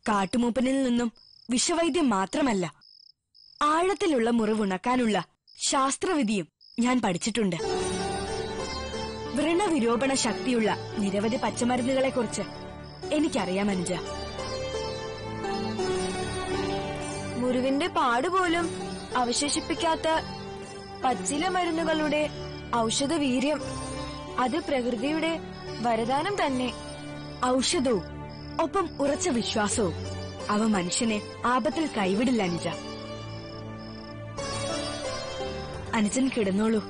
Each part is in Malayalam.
കാട്ടുമൂപ്പനിൽ നിന്നും വിഷവൈദ്യം മാത്രമല്ല, ആഴത്തിലുള്ള മുറിവുണക്കാനുള്ള ശാസ്ത്രവിധിയും ഞാൻ പഠിച്ചിട്ടുണ്ട്. വ്രണവിരോപണ ശക്തിയുള്ള നിരവധി പച്ചമരുന്നുകളെക്കുറിച്ച് എനിക്കറിയാം അനുജ. മുറിവിന്റെ പാടുപോലും അവശേഷിപ്പിക്കാത്ത പച്ചില മരുന്നുകളുടെ ഔഷധവീര്യം, അത് പ്രകൃതിയുടെ വരദാനം തന്നെ. ഔഷധവും ഒപ്പം ഉറച്ച വിശ്വാസവും അവ മനുഷ്യനെ ആപത്തിൽ കൈവിടില്ല അനുജ. അനുജൻ കിടന്നോളൂ.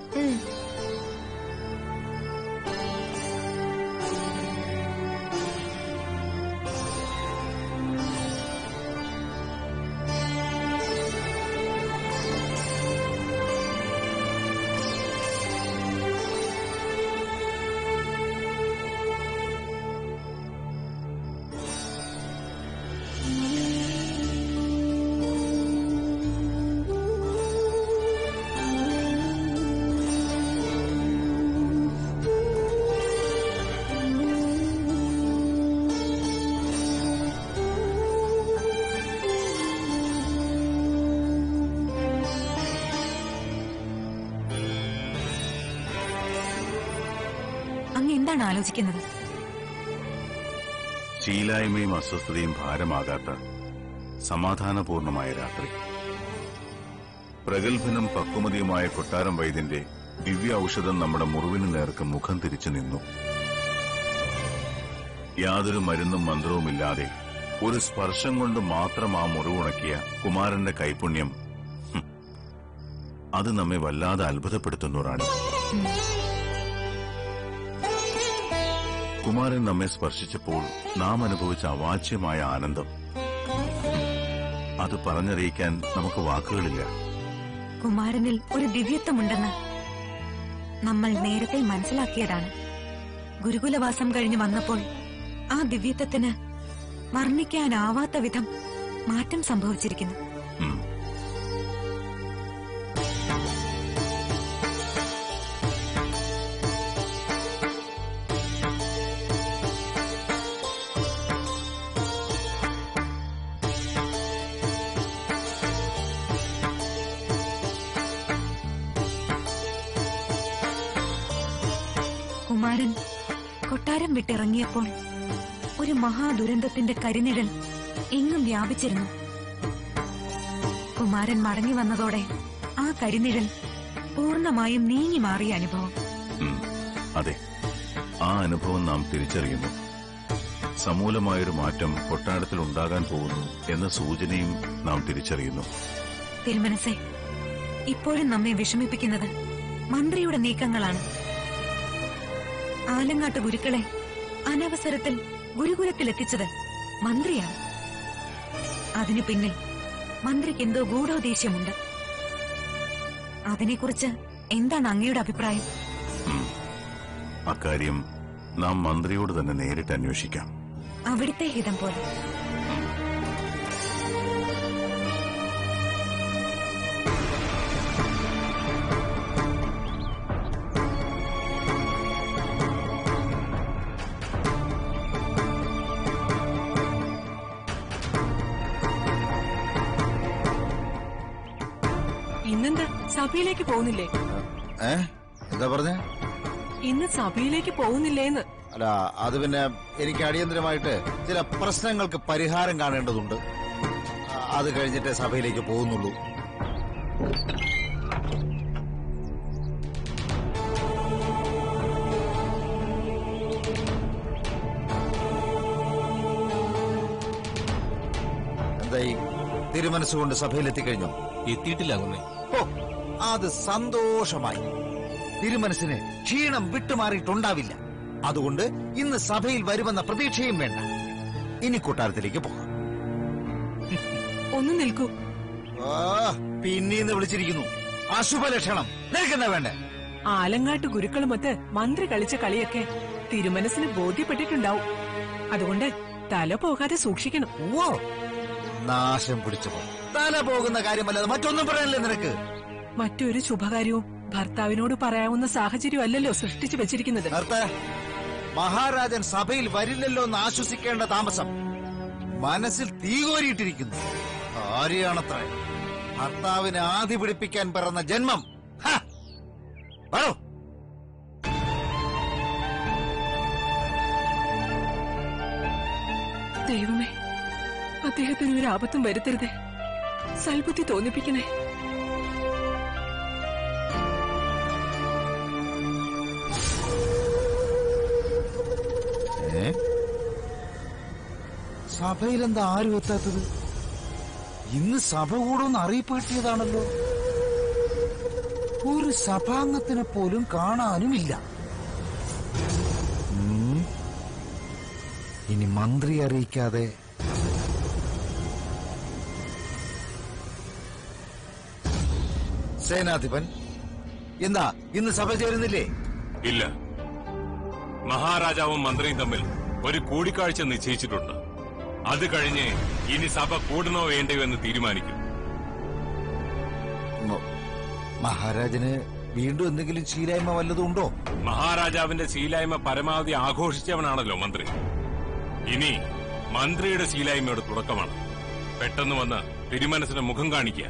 എന്താണ് ആലോചിക്കുന്നത്? ശീലായ്മയും അസ്വസ്ഥതയും ഭാരമാകാത്ത സമാധാനപൂർണമായ രാത്രി. പ്രഗത്ഭനും പക്വമതിയുമായ കൊട്ടാരം വൈദ്യന്റെ ദിവ്യ ഔഷധം നമ്മുടെ മുറിവിന് നേർക്ക് മുഖം തിരിച്ചു നിന്നു. യാതൊരു മരുന്നും മന്ത്രവുമില്ലാതെ ഒരു സ്പർശം കൊണ്ട് മാത്രം ആ മുറിവുണക്കിയ കുമാരന്റെ കൈപുണ്യം, അത് നമ്മെ വല്ലാതെ അത്ഭുതപ്പെടുത്തുന്നു റാണി. കുമാരൻ നമ്മെ സ്പർശിച്ചപ്പോൾ നാം അനുഭവിച്ച അവാച്യമായ ആനന്ദം, അത് പറഞ്ഞറിയിക്കാൻ നമുക്ക് വാക്കുകളില്ല. കുമാരനിൽ ഒരു ദിവ്യത്വമുണ്ടെന്ന് നമ്മൾ നേരത്തെ മനസ്സിലാക്കിയതാണ്. ഗുരുകുലവാസം കഴിഞ്ഞ് വന്നപ്പോൾ ആ ദിവ്യത്വത്തിന് വർണ്ണിക്കാനാവാത്ത വിധം മാറ്റം സംഭവിച്ചിരിക്കുന്നു. കുമാരൻ കൊട്ടാരം വിട്ടിറങ്ങിയപ്പോൾ ഒരു മഹാദുരന്തത്തിന്റെ കരിനിഴൽ എങ്ങും വ്യാപിച്ചിരുന്നു. കുമാരൻ മടങ്ങി വന്നതോടെ ആ കരിനിഴൽ പൂർണ്ണമായും നീങ്ങി മാറിയ അനുഭവം. അതെ, ആ അനുഭവം നാം തിരിച്ചറിയുന്നു. സമൂലമായൊരു മാറ്റം കൊട്ടാരത്തിൽ ഉണ്ടാകാൻ പോകുന്നു എന്ന സൂചനയും നാം തിരിച്ചറിയുന്നു. തിരുമനസേ, ഇപ്പോഴും നമ്മെ വിഷമിപ്പിക്കുന്നത് മന്ത്രിയുടെ നീക്കങ്ങളാണ്. ആലങ്ങാട്ട് ഗുരുക്കളെ അനവസരത്തിൽ ഗുരുകുലത്തിലെത്തിച്ചത് മന്ത്രിയാണ്. അതിനു പിന്നിൽ മന്ത്രിക്ക് എന്തോ ഗൂഢോദ്ദേശ്യമുണ്ട്. അതിനെക്കുറിച്ച് എന്താണ് അങ്ങയുടെ അഭിപ്രായം? അക്കാര്യം നാം മന്ത്രിയോട് തന്നെ നേരിട്ട് അന്വേഷിക്കാം. അവിടുത്തെ ഹിതം പോലെ. ഇന്നെന്താ സഭയിലേക്ക് പോകുന്നില്ലേ? എന്താ പറഞ്ഞേ? ഇന്ന് സഭയിലേക്ക് പോകുന്നില്ലേന്ന്. അല്ല, അത് പിന്നെ എനിക്ക് അടിയന്തരമായിട്ട് ചില പ്രശ്നങ്ങൾക്ക് പരിഹാരം കാണേണ്ടതുണ്ട്. അത് കഴിഞ്ഞിട്ടേ സഭയിലേക്ക് പോകുന്നുള്ളൂ. എന്തായി, തിരുമനസ്സുകൊണ്ട് സഭയിലെത്തിക്കഴിഞ്ഞോ? എത്തിയിട്ടില്ല കുന്നേ. ഓ, അത് സന്തോഷമായി. തിരുമനസ്സിന് ക്ഷീണം വിട്ടുമാറിയിട്ടുണ്ടാവില്ല. അതുകൊണ്ട് ഇന്ന് സഭയിൽ വരുമെന്ന പ്രതീക്ഷയും വേണ്ട. ഇനി കൊട്ടാരത്തിലേക്ക് പോകാം. ഒന്ന് നിൽക്കൂ. പിന്നീന്ന് വിളിച്ചിരിക്കുന്നു. അശുഭലക്ഷണം. നിൽക്കുന്ന വേണ്ടേ? ആലങ്ങാട്ട് ഗുരുക്കളുമൊത്ത് മന്ത്രി കളിച്ച കളിയൊക്കെ തിരുമനസ്സിന് ബോധ്യപ്പെട്ടിട്ടുണ്ടാവും. അതുകൊണ്ട് തല പോകാതെ സൂക്ഷിക്കണം. ഓ, നാശം പിടിച്ചപ്പോ തല പോകുന്ന കാര്യമല്ലാതെ മറ്റൊന്നും പറയാനില്ലേ നിനക്ക്? മറ്റൊരു ശുഭകാര്യവും ഭർത്താവിനോട് പറയാവുന്ന സാഹചര്യം അല്ലല്ലോ സൃഷ്ടിച്ചു വെച്ചിരിക്കുന്നത്. മഹാരാജൻ സഭയിൽ വരില്ലല്ലോ എന്ന് ആശ്വസിക്കേണ്ട താമസം മനസ്സിൽ തീ കോരിയിട്ടിരിക്കുന്നു. ആരെയാണത്ര ഭർത്താവിനെ ആദി പിടിപ്പിക്കാൻ പിറന്ന ജന്മം? വരോ. ദൈവമേ, അദ്ദേഹത്തിന് ഒരു ആപത്തും വരുത്തരുതേ. സൽബുദ്ധി തോന്നിപ്പിക്കണേ. സഭയിലെന്താ ആരും എത്താത്തത്? ഇന്ന് സഭ കൂടുമെന്ന് അറിയിപ്പ് കിട്ടിയതാണല്ലോ. ഒരു സഭാംഗത്തിനെ പോലും കാണാനുമില്ല. ഇനി മന്ത്രി അറിയിക്കാതെ സേനാധിപൻ എന്താ ഇന്ന് സഭ ചേരുന്നില്ലേ? ഇല്ല. മഹാരാജാവും മന്ത്രിയും തമ്മിൽ ഒരു കൂടിക്കാഴ്ച നിശ്ചയിച്ചിട്ടുണ്ട്. അത് കഴിഞ്ഞ് ഇനി സഭ കൂടണോ വേണ്ടയോ എന്ന് തീരുമാനിക്കും. മഹാരാജന് വീണ്ടും എന്തെങ്കിലും ശീലായ്മ വല്ലതും ഉണ്ടോ? മഹാരാജാവിന്റെ ശീലായ്മ പരമാവധി ആഘോഷിച്ചവനാണല്ലോ മന്ത്രി. ഇനി മന്ത്രിയുടെ ശീലായ്മയുടെ തുടക്കമാണ്. പെട്ടെന്ന് വന്ന് തിരുമനസിന്റെ മുഖം കാണിക്കുക.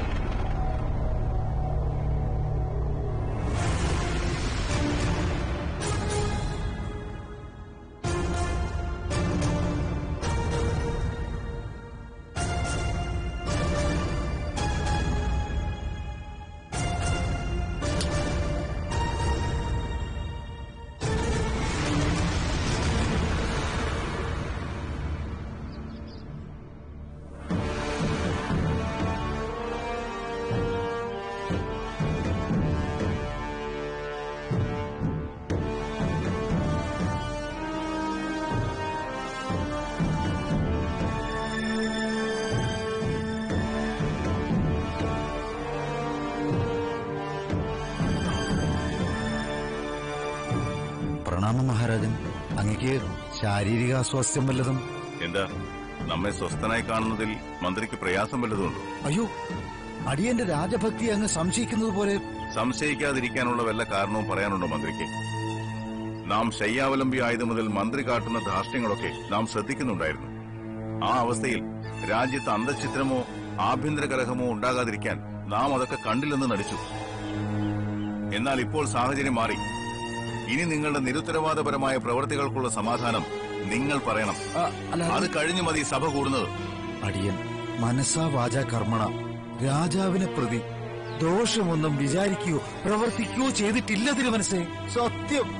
പ്രണാമം മഹാരാജൻ. അങ്ങക്ക് ശാരീരിക അസ്വാസ്ഥ്യം വല്ലതും? എന്താ, നമ്മെ സ്വസ്ഥനായി കാണുന്നതിൽ മന്ത്രിക്ക് പ്രയാസം വല്ലതുമുണ്ടോ? അയ്യോ, അടിയന്റെ രാജഭക്തി അങ്ങ് സംശയിക്കുന്നത് പോലെ. സംശയിക്കാതിരിക്കാനുള്ള വല്ല കാരണവും പറയാനുണ്ടോ മന്ത്രിക്ക്? നാം ശയ്യാവലംബി ആയതു മുതൽ മന്ത്രി കാട്ടുന്ന ധാർഷ്ട്യങ്ങളൊക്കെ നാം ശ്രദ്ധിക്കുന്നുണ്ടായിരുന്നു. ആ അവസ്ഥയിൽ രാജ്യത്ത് അന്തഃഛിദ്രമോ ആഭ്യന്തര കലഹമോ ഉണ്ടാകാതിരിക്കാൻ നാം അതൊക്കെ കണ്ടില്ലെന്ന് നടിച്ചു. എന്നാൽ ഇപ്പോൾ സാഹചര്യം മാറി. ഇനി നിങ്ങളുടെ നിരുത്തരവാദപരമായ പ്രവൃത്തികൾക്കുള്ള സമാധാനം നിങ്ങൾ പറയണം. അത് കഴിഞ്ഞു മതി സഭ കൂടുന്നത്. അടിയൻ മനസ്സാ വാചാ കർമ്മണ രാജാവിനെ പ്രതി ദോഷമൊന്നും വിചാരിക്കുകയോ പ്രവർത്തിക്കുകയോ ചെയ്തിട്ടില്ല തിരുമനസ്സേ. സത്യം.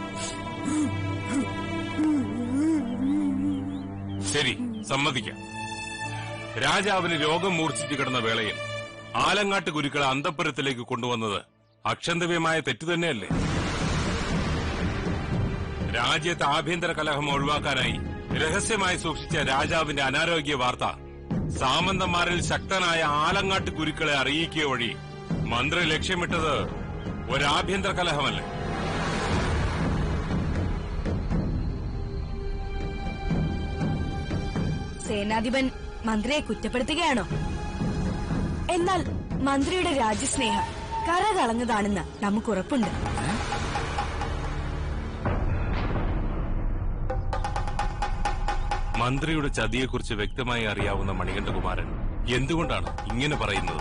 ശരി, സമ്മതിക്കാം. രാജാവിന് രോഗം മൂർച്ഛിച്ചു കിടന്ന വേളയിൽ ആലങ്ങാട്ട് ഗുരുക്കളെ അന്തഃപുരത്തിലേക്ക് കൊണ്ടുവന്നത് അക്ഷന്തവ്യമായ തെറ്റു തന്നെയല്ലേ? രാജ്യത്ത് ആഭ്യന്തര കലഹം ഒഴിവാക്കാനായി രഹസ്യമായി സൂക്ഷിച്ച രാജാവിന്റെ അനാരോഗ്യ വാർത്ത സാമന്തന്മാരിൽ ശക്തനായ ആലങ്ങാട്ട് ഗുരുക്കളെ അറിയിക്കുക വഴി മന്ത്രി ലക്ഷ്യമിട്ടത് ഒരാഭ്യന്തര കലഹമല്ലേ? സേനാധിപൻ മന്ത്രിയെ കുറ്റപ്പെടുത്തുകയാണോ? എന്നാൽ മന്ത്രിയുടെ രാജ്യസ്നേഹം കറകളഞ്ഞതാണെന്ന് നമുക്കുറപ്പുണ്ട്. മന്ത്രിയുടെ ചതിയെക്കുറിച്ച് വ്യക്തമായി അറിയാവുന്ന മണികണ്ഠകുമാരൻ എന്തുകൊണ്ടാണ് ഇങ്ങനെ പറയുന്നത്?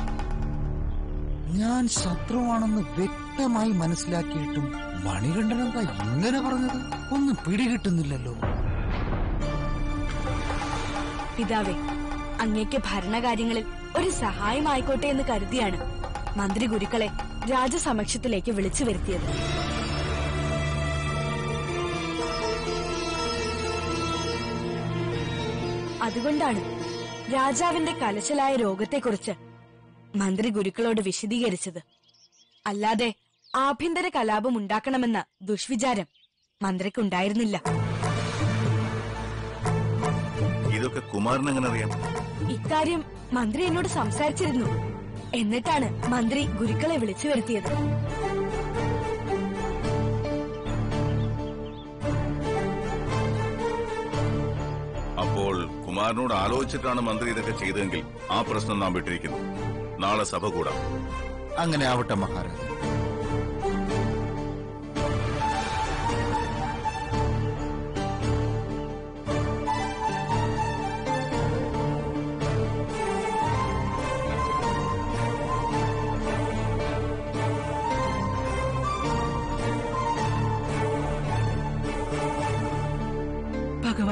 ഞാൻ ശത്രുവാണെന്ന് വ്യക്തമായി മനസ്സിലാക്കിയിട്ടും മണികണ്ഠനെന്താ ഇങ്ങനെ പറഞ്ഞത്? ഒന്നും പിടികിട്ടുന്നില്ലല്ലോ. പിതാവേ, അങ്ങേക്ക് ഭരണകാര്യങ്ങളിൽ ഒരു സഹായമായിക്കോട്ടെ എന്ന് കരുതിയാണ് മന്ത്രി ഗുരുക്കളെ രാജസമക്ഷത്തിലേക്ക് വിളിച്ചു വരുത്തിയത്. അതുകൊണ്ടാണ് രാജാവിന്റെ കലശലായ രോഗത്തെക്കുറിച്ച് മന്ത്രി ഗുരുക്കളോട് വിശദീകരിച്ചത്. അല്ലാതെ ആഭ്യന്തര കലാപം ഉണ്ടാക്കണമെന്ന ദുഷ്വിചാരം മന്ത്രിക്കുണ്ടായിരുന്നില്ല. ഇതൊക്കെ കുമാരൻ എങ്ങനെ അറിയാം? ഇക്കാര്യം മന്ത്രി എന്നോട് സംസാരിച്ചിരുന്നു. എന്നിട്ടാണ് മന്ത്രി ഗുരുക്കളെ വിളിച്ചു വരുത്തിയത്. അപ്പോൾ കുമാരനോട് ആലോചിച്ചിട്ടാണ് മന്ത്രി ഇതൊക്കെ ചെയ്തതെങ്കിൽ ആ പ്രശ്നം നാം വിട്ടിരിക്കുന്നു. നാളെ സഭ കൂടാം. അങ്ങനെ ആവട്ടെ മഹാരാജ്.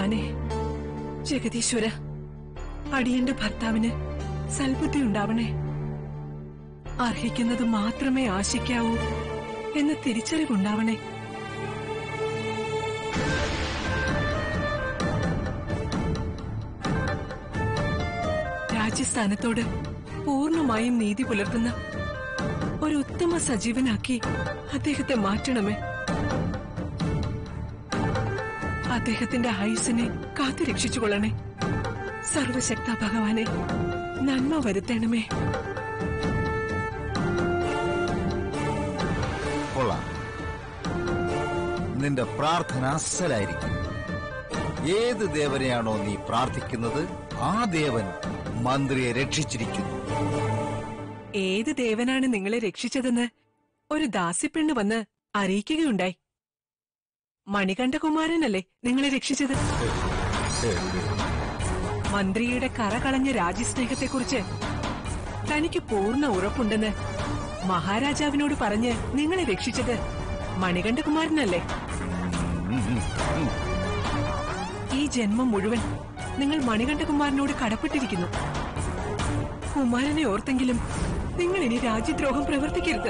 ഭഗവാനെ, ജഗദീശ്വര, അടിയന്റെ ഭർത്താവിന് സൽബുദ്ധി ഉണ്ടാവണേ. അർഹിക്കുന്നത് മാത്രമേ ആശിക്കാവൂ എന്ന തിരിച്ചറിവുണ്ടാവണേ. രാജ്യസ്ഥാനത്തോട് പൂർണ്ണമായും നീതി പുലർത്തുന്ന ഒരു ഉത്തമ സജീവനാക്കി അദ്ദേഹത്തെ മാറ്റണമേ. അദ്ദേഹത്തിന്റെ ആയുസ്സിനെ കാത്തുരക്ഷിച്ചുകൊള്ളണേ. സർവശക്ത ഭഗവാനെ, നന്മ വരുത്തണമേ. കൊള്ളാം, നിന്റെ പ്രാർത്ഥന അസലായിരിക്കും. ഏത് ദേവനെയാണോ നീ പ്രാർത്ഥിക്കുന്നത്, ആ ദേവൻ മന്ത്രിയെ രക്ഷിച്ചിരിക്കുന്നു. ഏത് ദേവനാണ് നിങ്ങളെ രക്ഷിച്ചതെന്ന് ഒരു ദാസിപ്പെണ്ണ് വന്ന് അറിയിക്കുകയുണ്ടായി. മണികണ്ഠകുമാരനല്ലേ നിങ്ങളെ രക്ഷിച്ചത്? മന്ത്രിയുടെ കറകളഞ്ഞ രാജ്യസ്നേഹത്തെക്കുറിച്ച് തനിക്ക് പൂർണ്ണ ഉറപ്പുണ്ടെന്ന് മഹാരാജാവിനോട് പറഞ്ഞ് നിങ്ങളെ രക്ഷിച്ചത് മണികണ്ഠകുമാരനല്ലേ? ഈ ജന്മം മുഴുവൻ നിങ്ങൾ മണികണ്ഠകുമാരനോട് കടപ്പെട്ടിരിക്കുന്നു. കുമാരനെ ഓർത്തെങ്കിലും നിങ്ങൾ ഇനി രാജ്യദ്രോഹം പ്രവർത്തിക്കരുത്.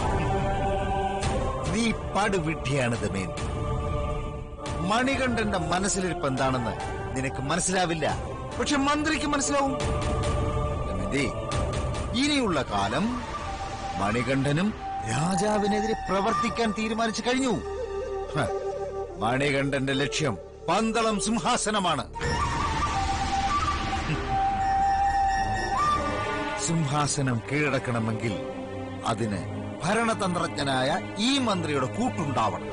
നീ പടുവിഡ്ഢിയാണ് ദമയന്തി. മണികണ്ഠന്റെ മനസ്സിലിരിപ്പ് എന്താണെന്ന് നിനക്ക് മനസ്സിലാവില്ല, പക്ഷെ മന്ത്രിക്ക് മനസ്സിലാവും. ദമയന്തി, ഇനിയുള്ള കാലം മണികണ്ഠനും രാജാവിനെതിരെ പ്രവർത്തിക്കാൻ തീരുമാനിച്ചു കഴിഞ്ഞു. മണികണ്ഠന്റെ ലക്ഷ്യം പന്തളം സിംഹാസനമാണ്. സിംഹാസനം കീഴടക്കണമെങ്കിൽ അതിന് ഭരണതന്ത്രജ്ഞനായ ഈ മന്ത്രിയുടെ കൂട്ടുണ്ടാവണം.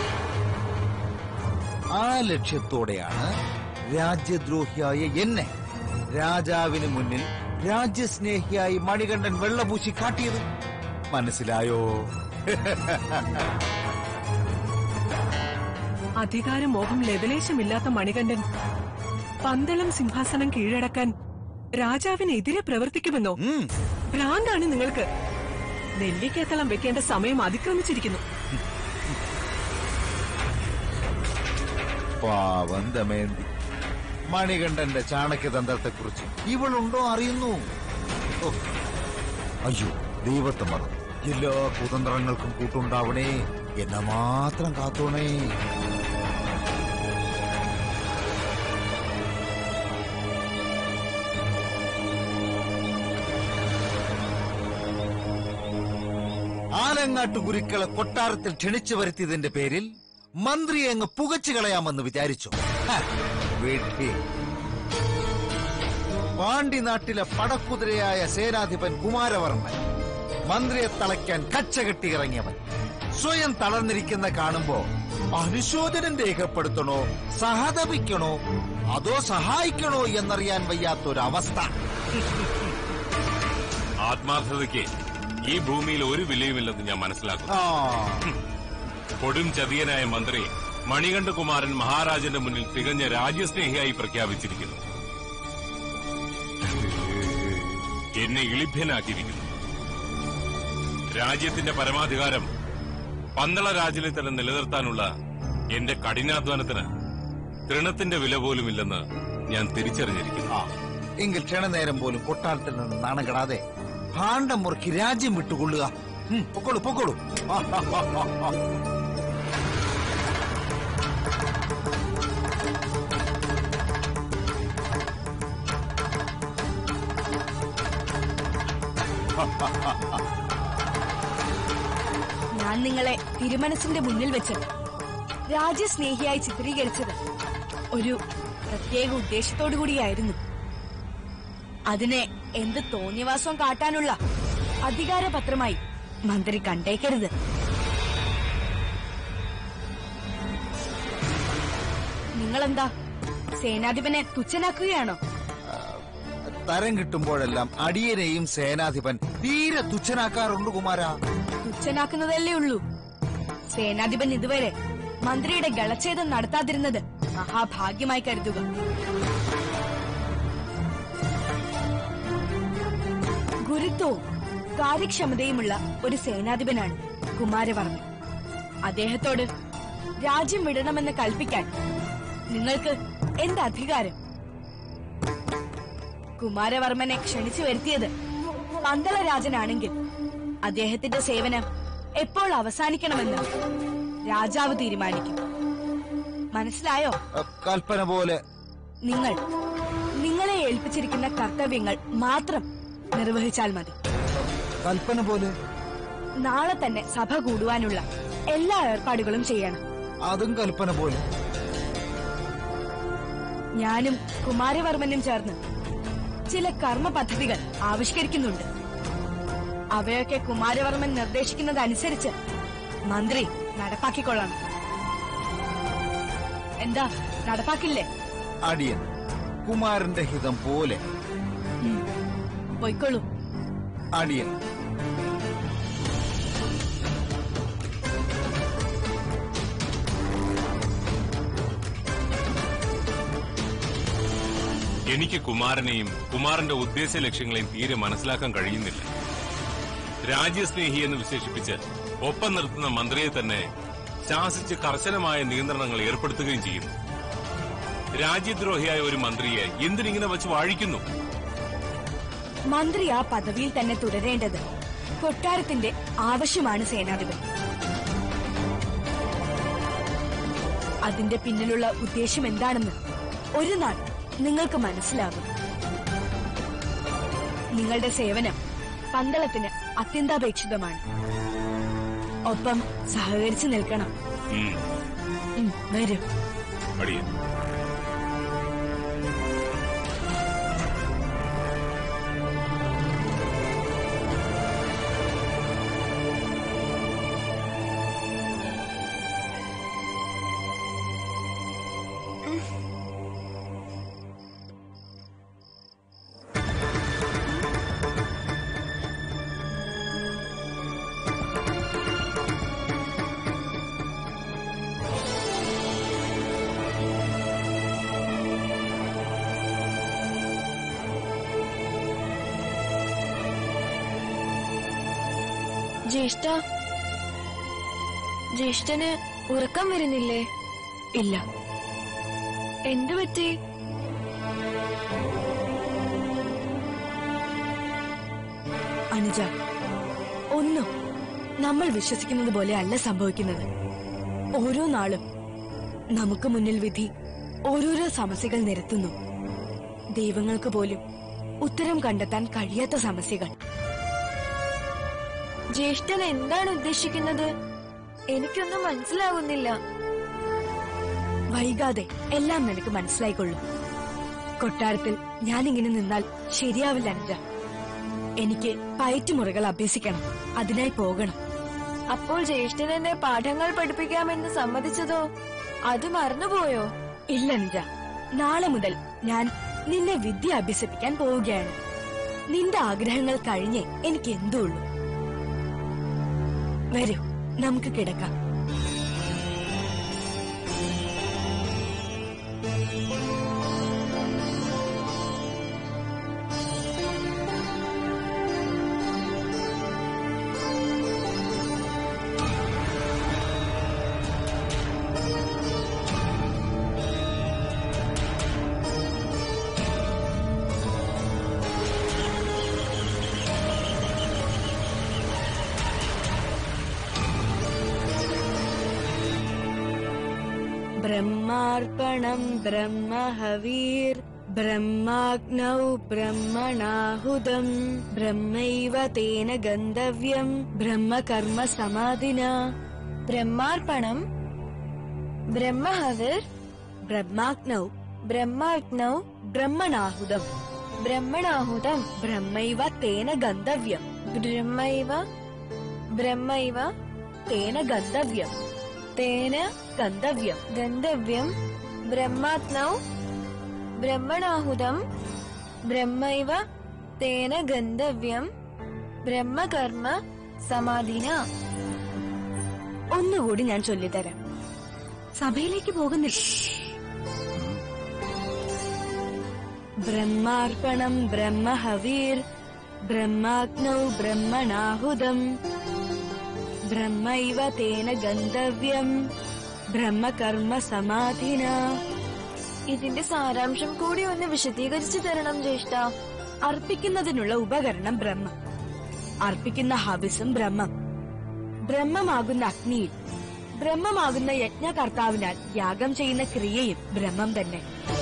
ആ ലക്ഷ്യത്തോടെയാണ് രാജ്യദ്രോഹിയായ എന്നെ രാജാവിന് മുന്നിൽ രാജ്യസ്നേഹിയായി മണികണ്ഠൻ വെള്ളപൂശി കാട്ടിയത്. മനസ്സിലായോ? അധികാരമോഹം ലവലേശമില്ലാത്ത മണികണ്ഠൻ പന്തളം സിംഹാസനം കീഴടക്കാൻ രാജാവിനെതിരെ പ്രവർത്തിക്കുമെന്നോ? ഭ്രാന്താണ് നിങ്ങൾക്ക്. നെല്ലിക്കേത്തളം വെക്കേണ്ട സമയം അതിക്രമിച്ചിരിക്കുന്നു. പാവം ദമയന്തി, മണികണ്ഠന്റെ ചാണക്യതന്ത്രത്തെക്കുറിച്ച് ഇവളുണ്ടോ അറിയുന്നു? അയ്യോ, ദൈവത്തെ മറന്നു. എല്ലാ കുതന്ത്രങ്ങൾക്കും കൂട്ടുണ്ടാവണേ, എന്നെ മാത്രം കാത്തോണേ. ആലങ്ങാട്ട് ഗുരുക്കളെ കൊട്ടാരത്തിൽ ക്ഷണിച്ചു വരുത്തിയതിന്റെ പേരിൽ മന്ത്രിയെ അങ്ങ് പുകച്ചു കളയാമെന്ന് വിചാരിച്ചു. പാണ്ഡ്യനാട്ടിലെ പടക്കുതിരയായ സേനാധിപൻ കുമാരവർമ്മൻ, മന്ത്രിയെ തളയ്ക്കാൻ കച്ചകെട്ടി ഇറങ്ങിയവൻ, സ്വയം തളർന്നിരിക്കുന്ന കാണുമ്പോ അനുശോചനം രേഖപ്പെടുത്തണോ, സഹതപിക്കണോ, അതോ സഹായിക്കണോ എന്നറിയാൻ വയ്യാത്തൊരവസ്ഥ. ആത്മാർത്ഥതയ്ക്ക് ഈ ഭൂമിയിൽ ഒരു വിലയുമില്ലെന്ന് ഞാൻ മനസ്സിലാക്കുന്നു. കൊടും ചതിയനായ മന്ത്രി മണികണ്ഠകുമാരൻ മഹാരാജന്റെ മുന്നിൽ തികഞ്ഞ രാജ്യസ്നേഹിയായി പ്രഖ്യാപിച്ചിരിക്കുന്നു. എന്നെ ഇളിഭ്യനാക്കിയിരിക്കുന്നു. രാജ്യത്തിന്റെ പരമാധികാരം പന്തള രാജ്യത്തിൽ തന്നെ നിലനിർത്താനുള്ള എന്റെ കഠിനാധ്വാനത്തിന് തൃണത്തിന്റെ വില പോലുമില്ലെന്ന് ഞാൻ തിരിച്ചറിഞ്ഞിരിക്കുന്നു. എങ്കിൽ ക്ഷണനേരം പോലും കൊട്ടാരത്തിൽ നിന്ന് നാണകെടാതെ ഭാണ്ഡം മുറുക്കി രാജ്യം വിട്ടുകൊള്ളുക. പൊക്കോളൂ പൊക്കോളൂ. ഞാൻ നിങ്ങളെ തിരുമനസിന്റെ മുന്നിൽ വെച്ച് രാജ്യസ്നേഹിയായി ചിത്രീകരിച്ചത് ഒരു പ്രത്യേക ഉദ്ദേശത്തോടു കൂടിയായിരുന്നു. അതിനെ എന്ത് തോന്നിയവാസം കാട്ടാനുള്ള അധികാരപത്രമായി മന്ത്രി കണ്ടേക്കരുത്. നിങ്ങളെന്താ സേനാധിപനെ തുച്ഛനാക്കുകയാണോ? തരം കിട്ടുമ്പോഴെല്ലാം അടിയനെയും സേനാധിപൻ തീരെ തുച്ഛനാക്കാറുണ്ട് കുമാര. തുച്ഛനാക്കുന്നതല്ലേ ഉള്ളൂ. സേനാധിപൻ ഇതുവരെ മന്ത്രിയുടെ ഗളച്ഛേദം നടത്താതിരുന്നത് മഹാഭാഗ്യമായി കരുതുക. ഗുരുത്വവും കാര്യക്ഷമതയുമുള്ള ഒരു സേനാധിപനാണ് കുമാരവർമ്മൻ. അദ്ദേഹത്തോട് രാജ്യം വിടണമെന്ന് കൽപ്പിക്കാൻ നിങ്ങൾക്ക് എന്ത് അധികാരം? കുമാരവർമ്മനെ ക്ഷണിച്ചു വരുത്തിയത് പന്തളരാജനാണെങ്കിൽ അദ്ദേഹത്തിന്റെ സേവനം എപ്പോൾ അവസാനിക്കണമെന്ന് രാജാവ് തീരുമാനിക്കും. മനസ്സിലായോ? കൽപ്പന പോലെ. നിങ്ങളെ ഏൽപ്പിച്ചിരിക്കുന്ന കർത്തവ്യങ്ങൾ മാത്രം നിർവഹിച്ചാൽ മതി. കൽപ്പന പോലെ. നാളെ തന്നെ സഭ കൂടുവാനുള്ള എല്ലാ ഏർപ്പാടുകളും ചെയ്യണം. അതും കൽപ്പന പോലെ. ഞാനും കുമാരവർമ്മനും ചേർന്ന് ചില കർമ്മ പദ്ധതികൾ ആവിഷ്കരിക്കുന്നുണ്ട്. അവയൊക്കെ കുമാരവർമ്മൻ നിർദ്ദേശിക്കുന്നതനുസരിച്ച് മന്ത്രി നടപ്പാക്കിക്കൊള്ളണം. എന്താ, നടപ്പാക്കില്ലേ? അടിയൻ കുമാരന്റെ ഹിതം പോലെ. പൊയ്ക്കൊള്ളൂ. അടിയൻ. എനിക്ക് കുമാരനെയും കുമാരന്റെ ഉദ്ദേശ ലക്ഷ്യങ്ങളെയും തീരെ മനസ്സിലാക്കാൻ കഴിയുന്നില്ല. രാജ്യസ്നേഹി എന്ന് വിശേഷിപ്പിച്ച് ഒപ്പം നിർത്തുന്ന മന്ത്രിയെ തന്നെ ശാസിച്ച് കർശനമായ നിയന്ത്രണങ്ങൾ ഏർപ്പെടുത്തുകയും ചെയ്യുന്നു. രാജ്യദ്രോഹിയായ ഒരു മന്ത്രിയെ എന്തിനിങ്ങനെ വച്ച് വാഴിക്കുന്നു? മന്ത്രി ആ പദവിയിൽ തന്നെ തുടരേണ്ടത് കൊട്ടാരത്തിന്റെ ആവശ്യമാണ് സേനാധിപതി. അതിന്റെ പിന്നിലുള്ള ഉദ്ദേശം എന്താണെന്ന് ഒരു നാൾ നിങ്ങൾക്ക് മനസ്സിലാകും. നിങ്ങളുടെ സേവനം പന്തളത്തിന് അത്യന്താപേക്ഷിതമാണ്. ഒപ്പം സഹകരിച്ചു നിൽക്കണം. വരൂ. ജ്യേഷ്ഠന് ഉറക്കം വരുന്നില്ലേ? ഇല്ല. എന്തു പറ്റി? അനുജ, ഒന്നും നമ്മൾ വിശ്വസിക്കുന്നത് പോലെ അല്ല സംഭവിക്കുന്നത്. ഓരോ നാളും നമുക്ക് മുന്നിൽ വിധി ഓരോരോ സമസ്യകൾ നിരത്തുന്നു. ദൈവങ്ങൾക്ക് പോലും ഉത്തരം കണ്ടെത്താൻ കഴിയാത്ത സമസ്യകൾ. ജ്യേഷ്ഠൻ എന്താണ് ഉദ്ദേശിക്കുന്നത്? എനിക്കൊന്നും മനസ്സിലാകുന്നില്ല. വൈകാതെ എല്ലാം നിനക്ക് മനസ്സിലായിക്കൊള്ളും. കൊട്ടാരത്തിൽ ഞാനിങ്ങനെ നിന്നാൽ ശരിയാവില്ല അനുജ. എനിക്ക് പയറ്റുമുറകൾ അഭ്യസിക്കണം. അതിനായി പോകണം. അപ്പോൾ ജ്യേഷ്ഠൻ എന്നെ പാഠങ്ങൾ പഠിപ്പിക്കാമെന്ന് സമ്മതിച്ചതോ? അത് മറന്നുപോയോ? ഇല്ല അനുജ, നാളെ മുതൽ ഞാൻ നിന്നെ വിദ്യ അഭ്യസിപ്പിക്കാൻ പോവുകയാണ്. നിന്റെ ആഗ്രഹങ്ങൾ കഴിഞ്ഞേ എനിക്ക് എന്തുള്ളൂ. വരൂ, നമുക്ക് കിടക്കാം. ब्रह्मार्पणं ब्रह्महवीर ब्रह्माग्नौ ब्रह्मणाहुतं ब्रह्मैव तेन गन्तव्यं ब्रह्मकर्म समाधिना. ब्रह्मार्पणं ब्रह्महवीर ब्रह्माग्नौ ब्रह्मणाहुतं ब्रह्मैव तेन गन्तव्यं ब्रह्मैव तेन गन्तव्यं ब्रह्माग्नौ ब्रह्मणाहुतं ब्रह्मैव तेन गन्तव्यं ब्रह्मकर्म समाधिना. ഒന്നുകൂടി ഞാൻ ചൊല്ലിത്തരാം. സഭയിലേക്ക് പോകുന്നില്ല. ബ്രഹ്മാർപ്പണം ബ്രഹ്മഹവീർ ബ്രഹ്മാഗ്നൗ ബ്രഹ്മണാഹുതം ബ്രഹ്മൈവ തേന ഗന്തവ്യം ബ്രഹ്മകർമ്മ സമാധിന. ഇതിന്റെ സാരാംശം കൂടി ഒന്ന് വിശദീകരിച്ചു തരണം ജ്യേഷ്ഠ. അർപ്പിക്കുന്നതിനുള്ള ഉപകരണം ബ്രഹ്മം, അർപ്പിക്കുന്ന ഹവിസും ബ്രഹ്മം, ബ്രഹ്മമാകുന്ന അഗ്നിയിൽ, ബ്രഹ്മമാകുന്ന യജ്ഞകർത്താവിനാൽ യാഗം ചെയ്യുന്ന ക്രിയയും ബ്രഹ്മം തന്നെ.